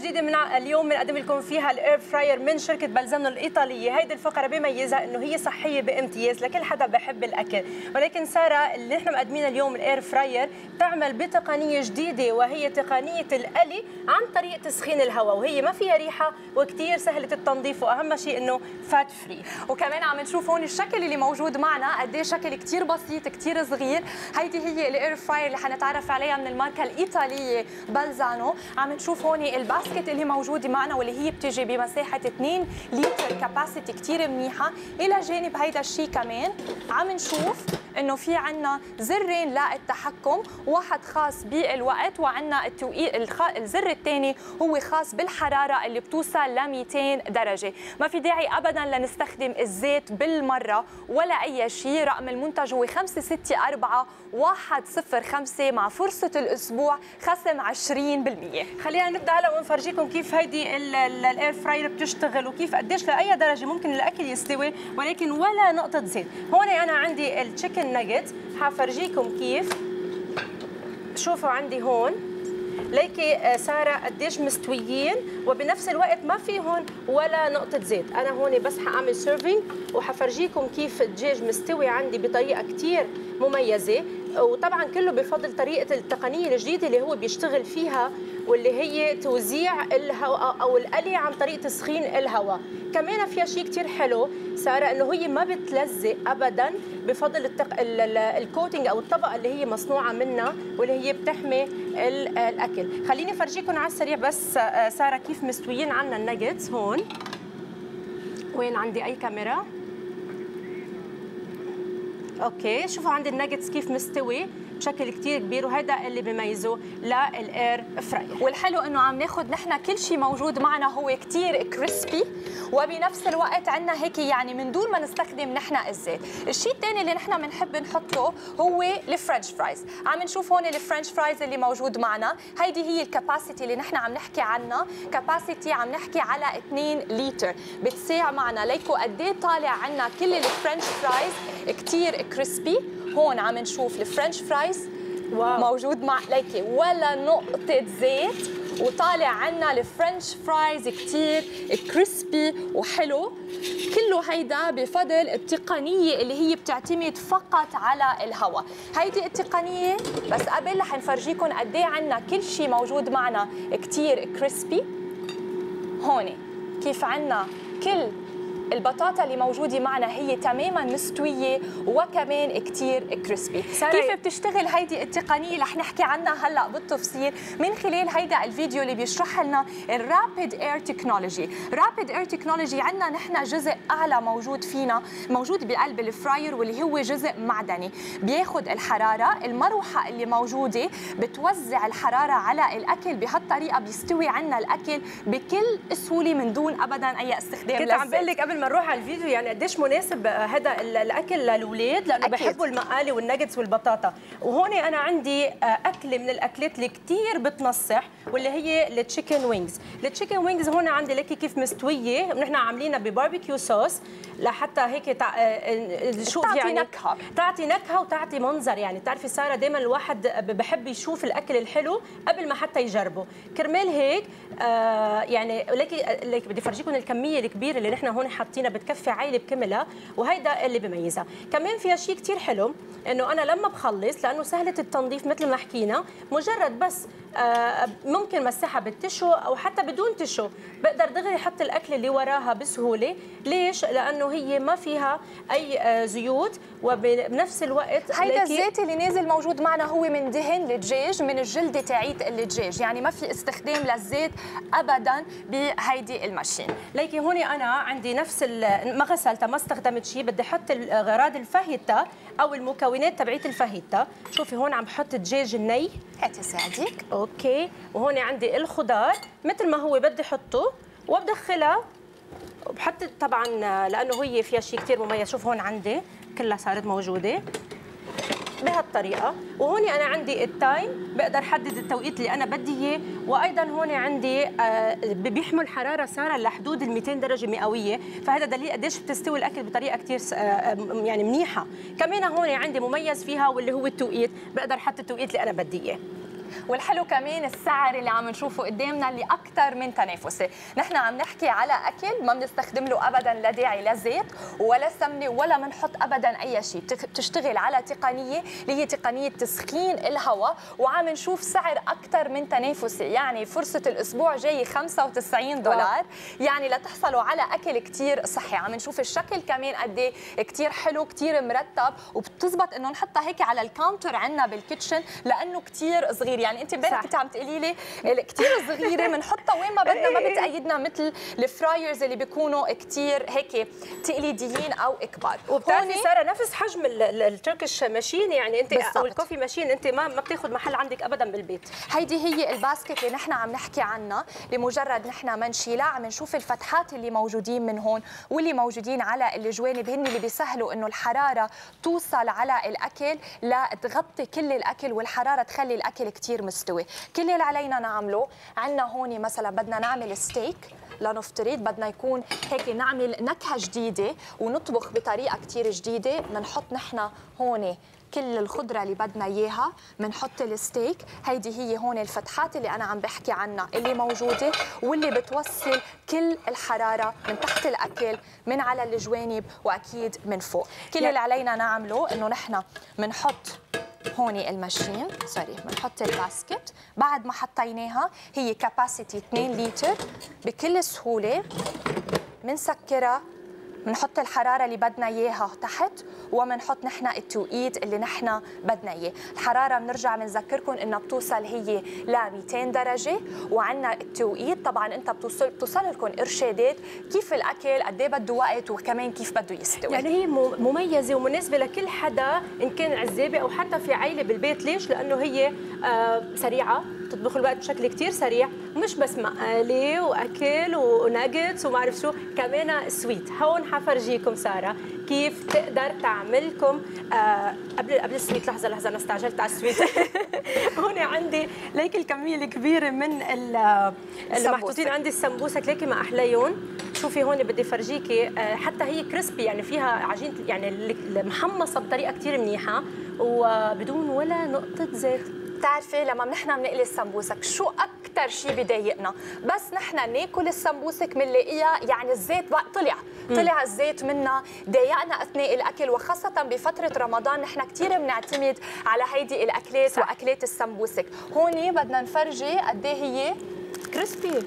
جديده من اليوم بنقدم لكم فيها الاير فراير من شركه بلزانو الايطاليه. هيدي الفقره بميزها انه هي صحيه بامتياز لكل حدا بحب الاكل، ولكن ساره اللي نحن مقدمينها اليوم الاير فراير تعمل بتقنيه جديده وهي تقنيه القلي عن طريق تسخين الهواء، وهي ما فيها ريحه وكثير سهله التنظيف، واهم شيء انه فات فري. وكمان عم نشوف هون الشكل اللي موجود معنا قد ايه شكل كثير بسيط كثير صغير. هيدي هي الاير فراير اللي حنتعرف عليها من الماركه الايطاليه بلزانو. عم نشوف هون الباسكت اللي موجوده معنا واللي هي بتجي بمساحه 2 لتر كاباسيتي كثير منيحه. الى جانب هيدا الشيء كمان عم نشوف انه في عنا زرين للتحكم، واحد خاص بالوقت وعنا التوقيت. الزر الثاني هو خاص بالحراره اللي بتوصل ل 200 درجه. ما في داعي ابدا لنستخدم الزيت بالمره ولا اي شيء. رقم المنتج هو 564105 مع فرصه الاسبوع خصم 20%. خلينا نبدا هلا ونفرجيكم كيف هيدي الاير فراير بتشتغل وكيف قديش لاي درجه ممكن الاكل يستوي ولكن ولا نقطه زيت. هون انا عندي التشيكن ناجت، حفرجيكم كيف. شوفوا عندي هون ليكي ساره قديش مستويين وبنفس الوقت ما فيهم ولا نقطه زيت. انا هون بس حاعمل سيرفينج وحفرجيكم كيف الدجاج مستوي عندي بطريقه كثير مميزه، وطبعا كله بفضل طريقه التقنيه الجديده اللي هو بيشتغل فيها واللي هي توزيع الهواء او القلي عن طريق تسخين الهواء. كمان فيها شيء كثير حلو ساره انه هي ما بتلزق ابدا بفضل الكوتنج او الطبقه اللي هي مصنوعه منها واللي هي بتحمي الاكل. خليني افرجيكم على السريع بس ساره كيف مستويين عنا الناجتس. هون وين عندي اي كاميرا؟ اوكي، شوفوا عندي الناجتس كيف مستوي بشكل كثير كبير، وهذا اللي بيميزه للاير فراير. والحلو انه عم ناخذ نحن كل شيء موجود معنا هو كثير كريسبي، وبنفس الوقت عندنا هيك يعني من دون ما نستخدم نحن الزيت. الشيء الثاني اللي نحن بنحب نحطه هو الفرنش فرايز. عم نشوف هون الفرنش فرايز اللي موجود معنا. هيدي هي الكاباسيتي اللي نحن عم نحكي عنها، كاباسيتي عم نحكي على 2 لتر. بتساع معنا ليكو قد ايه طالع عنا كل الفرنش فرايز كثير كريسبي. هون عم نشوف الفرنش فرايز موجود مع ليكي ولا نقطة زيت، وطالع عنا الفرنش فرايز كتير كريسبي وحلو. كله هيدا بفضل التقنية اللي هي بتعتمد فقط على الهواء. هيدي التقنية بس قبل رح نفرجيكم قد ايه عنا كل شيء موجود معنا كتير كريسبي. هون كيف عنا كل البطاطا اللي موجوده معنا هي تماما مستويه وكمان كثير كريسبي. كيف بتشتغل هيدي التقنيه رح نحكي عنها هلا بالتفصيل من خلال هيدا الفيديو اللي بيشرح لنا الرابيد اير تكنولوجي. رابيد اير تكنولوجي عندنا نحن جزء اعلى موجود فينا، موجود بقلب الفراير واللي هو جزء معدني بياخذ الحراره. المروحه اللي موجوده بتوزع الحراره على الاكل، بهالطريقه بيستوي عنا الاكل بكل سهوله من دون ابدا اي استخدام كنت عم بقول لك قبل ما نروح على الفيديو يعني قديش مناسب هذا الاكل للاولاد لانه بحبوا المقالي والناجتس والبطاطا. وهون انا عندي اكله من الاكلات اللي كثير بتنصح واللي هي التشيكن وينجز. التشيكن وينجز هون عندي لك كيف مستويه، نحن عاملينها بباربيكيو صوص لحتى هيك شوف يعني تعطي نكهه وتعطي منظر. يعني بتعرفي ساره دائما الواحد بحب يشوف الاكل الحلو قبل ما حتى يجربه. كرمال هيك يعني لك بدي افرجيكم الكميه الكبيره اللي نحن هون حاطينها بتكفي عائله بكملها، وهيدا اللي بميزها. كمان فيها شيء كثير حلو انه انا لما بخلص لانه سهله التنظيف مثل ما حكينا، مجرد بس ممكن مسحها بالتشو او حتى بدون تشو، بقدر دغري احط الاكل اللي وراها بسهوله. ليش؟ لانه هي ما فيها اي زيوت، وبنفس الوقت هيدا الزيت اللي نازل موجود معنا هو من دهن الدجاج، من الجلده تاعيت الدجاج، يعني ما في استخدام للزيت ابدا بهيدي الماشين. ليكي هون انا عندي نفس ما غسلتها ما استخدمت شيء، بدي احط اغراض الفاهيتا او المكونات تبعيت الفاهيتا. شوفي هون عم بحط الدجاج الني، هاتي ساعديك. اوكي، وهون عندي الخضار مثل ما هو بدي احطه وبدخلها وبحط طبعا لانه هي فيها شيء كثير مميز. شوف هون عندي كلها صارت موجوده بهالطريقه. وهون انا عندي التايم بقدر احدد التوقيت اللي انا بدي اياه، وايضا هون عندي بيحمل حراره ساره لحدود ال 200 درجه مئويه، فهذا دليل قديش بتستوي الاكل بطريقه كثير يعني منيحه. كمان هون عندي مميز فيها واللي هو التوقيت، بقدر احط التوقيت اللي انا بدي اياه. والحلو كمان السعر اللي عم نشوفه قدامنا اللي اكثر من تنافسي. نحن عم نحكي على اكل ما بنستخدم له ابدا لا داعي لا زيت ولا سمنه ولا بنحط ابدا اي شيء، بتشتغل على تقنيه اللي هي تقنيه تسخين الهواء، وعم نشوف سعر اكثر من تنافسي. يعني فرصه الاسبوع جاي $95، يعني لتحصلوا على اكل كثير صحي. عم نشوف الشكل كمان قد ايه كثير حلو كثير مرتب، وبتزبط انه نحطها هيك على الكاونتر عندنا بالكيتشن لانه كثير صغير. يعني انت امبارح كنت عم تقولي لي كثير صغيره بنحطها وين ما بدنا، ما بتقيدنا مثل الفرايرز اللي بيكونوا كثير هيك تقليديين او كبار. وبتعرفي ساره نفس حجم التركش ماشين، يعني انت بالزبط. او الكوفي ماشين انت ما بتاخذ محل عندك ابدا بالبيت. هيدي هي الباسكت اللي نحن عم نحكي عنها، لمجرد نحن ما نشيلها عم نشوف الفتحات اللي موجودين من هون واللي موجودين على الجوانب، هن اللي بيسهلوا انه الحراره توصل على الاكل لتغطي كل الاكل والحراره تخلي الاكل كثير مستوي. كل اللي علينا نعمله، عندنا هون مثلا بدنا نعمل ستيك، لنفترض بدنا يكون هيك نعمل نكهه جديده ونطبخ بطريقه كثير جديده، بنحط نحن هون كل الخضره اللي بدنا اياها، بنحط الستيك. هيدي هي هون الفتحات اللي انا عم بحكي عنها اللي موجوده واللي بتوصل كل الحراره من تحت الاكل من على الجوانب واكيد من فوق. كل اللي علينا نعمله انه نحن بنحط هون الماشين، بنحط الباسكت. بعد ما حطيناها هي كاباسيتي 2 لتر، بكل سهوله بنسكرها، بنحط الحراره اللي بدنا اياها تحت، وبنحط نحن التوقيت اللي نحن بدنا اياه. الحراره بنرجع بنذكركم انها بتوصل هي ل 200 درجه، وعندنا التوقيت طبعا انت بتوصل لكم ارشادات كيف الاكل قد ايه بده وقت وكمان كيف بده يستوي. يعني هي مميزه ومناسبه لكل حدا ان كان عزابه او حتى في عائله بالبيت. ليش؟ لانه هي سريعه، تطبخ الوقت بشكل كثير سريع، مش بس مقالي واكل وناجتس وما اعرف شو، كمان سويت. هون حفرجيكم ساره كيف تقدر تعملكم قبل السويت. لحظه انا استعجلت على السويت. هون عندي ليك الكميه الكبيره من اللي محطوطين عندي السمبوسك، ليكي ما احليهم. شوفي هون بدي فرجيكي حتى هي كريسبي، يعني فيها عجينه يعني المحمصه بطريقه كثير منيحه وبدون ولا نقطه زيت. بتعرفي لما نحن بنقلي السمبوسك شو اكثر شيء بضايقنا؟ بس نحن ناكل السمبوسك بنلاقيها يعني الزيت بقى طلع الزيت منها، ضايقنا اثناء الاكل، وخاصه بفتره رمضان نحن كثير بنعتمد على هيدي الاكلات. صح. واكلات السمبوسك. هون بدنا نفرجي قد ايه هي كريسبي،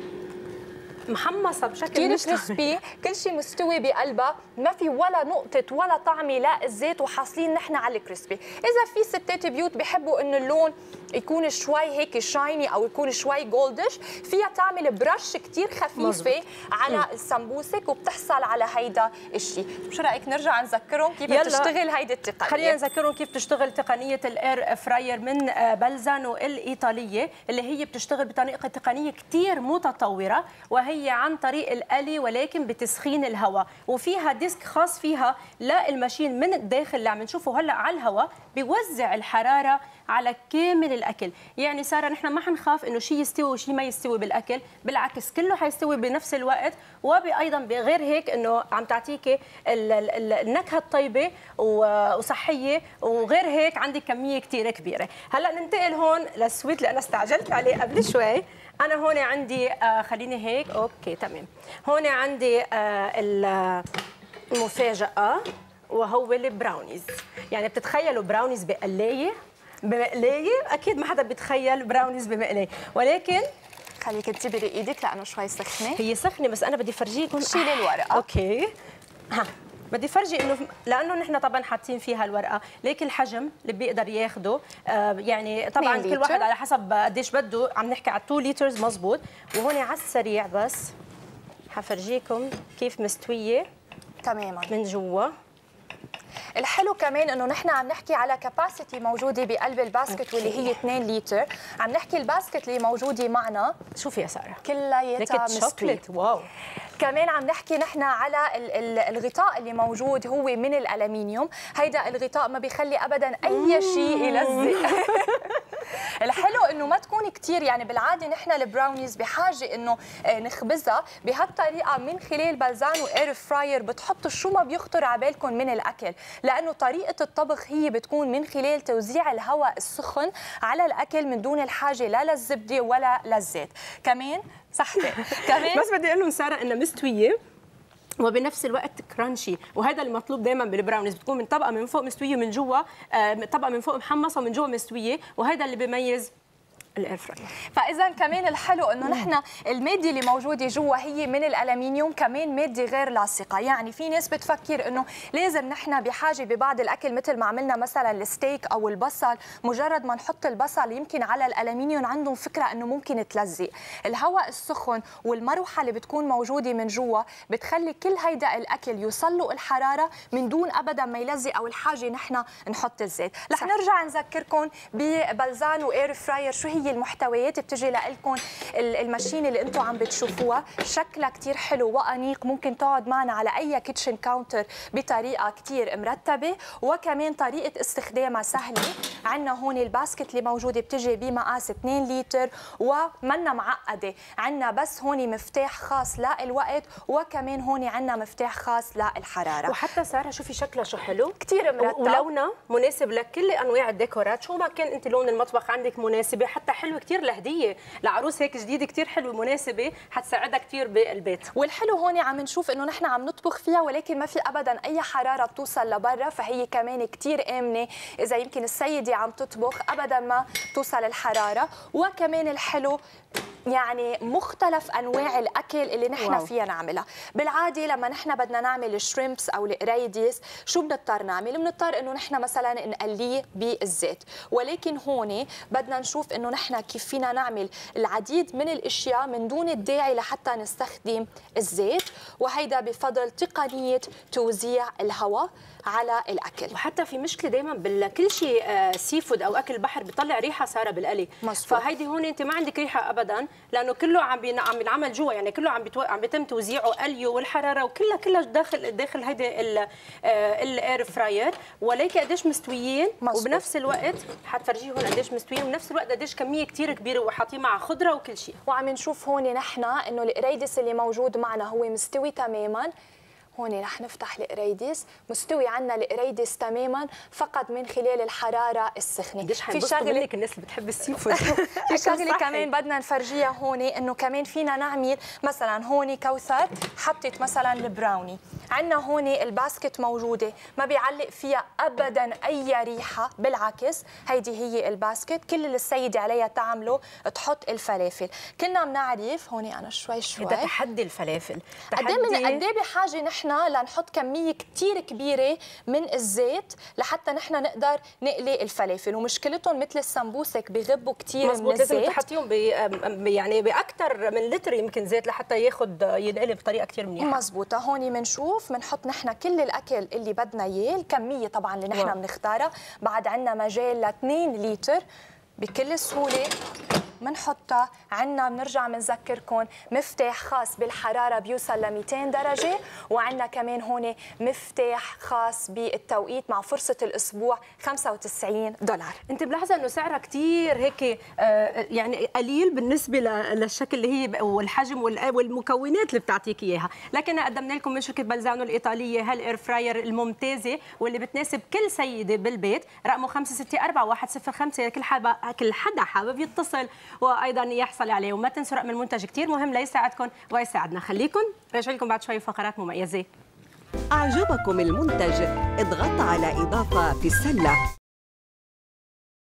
محمصه بشكل كثير كريسبي، كل شيء مستوي بقلبها، ما في ولا نقطه ولا طعمه لا الزيت، وحاصلين نحن على الكريسبي. اذا في ستات بيوت بيحبوا انه اللون يكون شوي هيك شايني او يكون شوي جولدش، فيها تعمل برش كثير خفيفه على السمبوسك وبتحصل على هيدا الشيء. شو رايك نرجع نذكرهم كيف بتشتغل هيدي التقنيه؟ خلينا نذكرهم كيف تشتغل تقنيه الاير فراير من بلزانو الايطاليه، اللي هي بتشتغل بطريقه تقنيه كثير متطوره، وهي عن طريق الآلي ولكن بتسخين الهواء، وفيها ديسك خاص فيها للماشين من الداخل اللي عم نشوفه هلا على الهواء، بيوزع الحراره على كامل الاكل. يعني ساره نحن ما حنخاف انه شيء يستوي وشيء ما يستوي بالاكل، بالعكس كله حيستوي بنفس الوقت، وايضا بغير هيك انه عم تعطيكي النكهه الطيبه وصحيه، وغير هيك عندك كميه كثير كبيره. هلا ننتقل هون للسويت اللي انا استعجلت عليه قبل شوي. انا هون عندي خليني هيك اوكي تمام. هون عندي المفاجاه وهو البراونيز. يعني بتتخيلوا براونيز بقلايه بمقلايه؟ اكيد ما حدا بيتخيل براونيز بمقلايه، ولكن خليك تبري ايدك لانه شوي سخنه. هي سخنه بس انا بدي فرجيكم. شيلي الورقه. اوكي بدي فرجي انه لانه نحن طبعا حاطين فيها الورقه، ليك الحجم اللي بيقدر ياخده يعني طبعا كل واحد على حسب قديش بده. عم نحكي على 2 لتر مزبوط. وهون على السريع بس حفرجيكم كيف مستويه تماما من جوا. الحلو كمان انه نحن عم نحكي على كاباسيتي موجوده بقلب الباسكت واللي هي 2 لتر. عم نحكي الباسكت اللي موجوده معنا، شوفي يا ساره كلياتها مستويه. واو. كمان عم نحكي نحن على الغطاء اللي موجود هو من الالمنيوم. هيدا الغطاء ما بيخلي ابدا اي شيء يلزق. الحلو انه ما تكون كثير، يعني بالعاده نحن البراونيز بحاجه انه نخبزها بهالطريقه من خلال بلزان واير فراير. بتحطوا شو ما بيخطر على بالكم من الاكل، لانه طريقه الطبخ هي بتكون من خلال توزيع الهواء السخن على الاكل من دون الحاجه لا للزبده ولا للزيت. كمان صحتي كمان بس بدي اقول لهم ساره انها مستويه وبنفس الوقت كرانشي، وهذا المطلوب دائما بالبراونيز، بتكون من طبقه من فوق مستويه ومن جوا طبقه من فوق محمصه ومن جوا مستويه، وهذا اللي بيميز الاير فراير. فاذا كمان الحلو انه نحن الماده اللي موجوده جوا هي من الالمنيوم، كمان ماده غير لاصقه. يعني في ناس بتفكر انه لازم نحن بحاجه ببعض الاكل مثل ما عملنا مثلا الستيك او البصل، مجرد ما نحط البصل يمكن على الالمنيوم عندهم فكره انه ممكن تلزق. الهواء السخن والمروحه اللي بتكون موجوده من جوا بتخلي كل هيدا الاكل يوصل له الحراره من دون ابدا ما يلزق او الحاجه نحن نحط الزيت. رح نرجع نذكركم ببلزان واير فراير شو هي المحتويات. بتجي لكم الماشينه اللي انتم عم بتشوفوها، شكلها كثير حلو وانيق، ممكن تقعد معنا على اي كيتشن كاونتر بطريقه كثير مرتبه، وكمان طريقه استخدامها سهله. عندنا هون الباسكت اللي موجوده بتجي بمقاس 2 لتر ومنا معقده. عندنا بس هون مفتاح خاص للوقت، وكمان هون عندنا مفتاح خاص للحراره. وحتى ساره شوفي شكلها شو حلو، كثير مرتب، ولونها مناسب لكل انواع الديكورات. شو ما كان انت لون المطبخ عندك مناسبه، حتى حلوه كثير لهديه لعروس هيك جديده، كثير حلوه مناسبه، حتساعدها كثير بالبيت. والحلو هون عم نشوف انه نحن عم نطبخ فيها ولكن ما في ابدا اي حراره بتوصل لبرا، فهي كمان كثير امنه. اذا يمكن السيده عم تطبخ ابدا ما توصل الحراره. وكمان الحلو يعني مختلف انواع الاكل اللي نحن فيها نعملها. بالعاده لما نحن بدنا نعمل الشريمبس او القريديس شو بنضطر نعمل؟ بنضطر انه نحن مثلا نقليه بالزيت، ولكن هون بدنا نشوف انه نحن كيف فينا نعمل العديد من الاشياء من دون الداعي لحتى نستخدم الزيت، وهيدا بفضل تقنيه توزيع الهواء على الاكل. وحتى في مشكله دائما بكل شيء سي فود او اكل بحر بيطلع ريحه ساره بالقلي، فهيدي هون انت ما عندك ريحه ابدا، لانه كله عم بينعمل جوا، يعني كله عم بيتم توزيعه قليه والحراره وكلها داخل هيدي الاير فراير. ولكن قديش مستويين، وبنفس الوقت حتفرجيه هون قديش مستويين، وبنفس الوقت قديش كميه كثير كبيره وحاطين معها خضره وكل شيء. وعم نشوف هون نحن انه القريدس اللي موجود معنا هو مستوي تماما. هون رح نفتح القريدس، مستوي عنا القريدس تماما فقط من خلال الحراره السخنه. في شغله منك الناس اللي بتحب السي فود. في شغله كمان بدنا نفرجيها هون، انه كمان فينا نعمل مثلا هون كوثر حطت مثلا البراوني، عندنا هون الباسكت موجوده ما بيعلق فيها ابدا اي ريحه، بالعكس هيدي هي الباسكت كل اللي السيده عليها تعمله تحط الفلافل. كنا بنعرف هون انا شوي ده تحدي الفلافل، قد ايه بحاجه نحن لنحط كميه كثير كبيره من الزيت لحتى نحن نقدر نقلي الفلافل. ومشكلتهم مثل السمبوسك بغبوا كثير من الزيت، لازم تحطيهم يعني باكثر من لتر يمكن زيت لحتى ينقلي بطريقه كثير منيحه. مزبوطه. هون بنشوف بنحط نحن كل الاكل اللي بدنا اياه، الكميه طبعا اللي نحن بنختارها، بعد عندنا مجال ل 2 لتر بكل سهوله بنحطها. عندنا بنرجع بنذكركم مفتاح خاص بالحراره بيوصل ل 200 درجه، وعندنا كمان هون مفتاح خاص بالتوقيت مع فرصه الاسبوع $95. انت ملاحظه انه سعرها كثير هيك يعني قليل بالنسبه للشكل اللي هي والحجم والمكونات اللي بتعطيك اياها، لكن قدمنا لكم من شركه بلزانو الايطاليه هالاير فراير الممتازه واللي بتناسب كل سيده بالبيت. رقمه 564-105 كل حدا حابب يتصل وايضا يحصل عليه. وما تنسوا رقم المنتج كثير مهم ليساعدكم ويساعدنا. خليكم راجع لكم بعد شوي فقرات مميزه. أعجبكم المنتج؟ اضغط على إضافة في السلة.